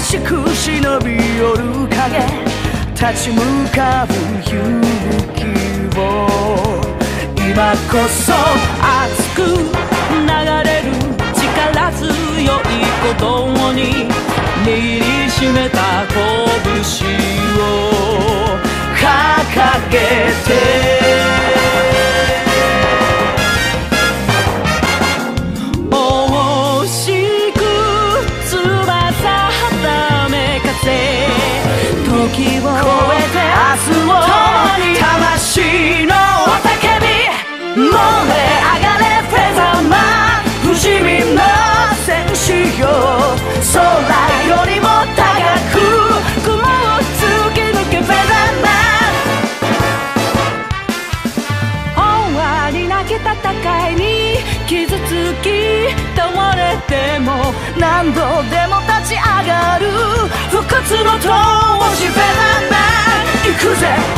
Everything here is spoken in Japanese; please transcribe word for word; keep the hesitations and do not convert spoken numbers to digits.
しく忍び寄る影、立ち向かう勇気を、今こそ熱く流れる力強い鼓動に握りしめた拳を掲げて、惜しく翼はめかせ、時を超えて明日を共に、魂の雄たけび燃え上がれフェザーマン、不死身の戦士よ、空よりも高く雲を突き抜けフェザーマン、終わりなき戦いに傷つき倒れても何度でも立ち上がる不屈の闘志、フェザーマン行くぜ。